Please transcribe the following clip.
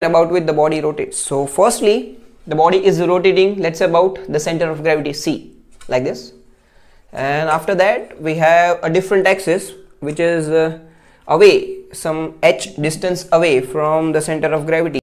about with the body rotates. So firstly, the body is rotating, let's say about the center of gravity C, like this, and after that we have a different axis which is away, some h distance away from the center of gravity.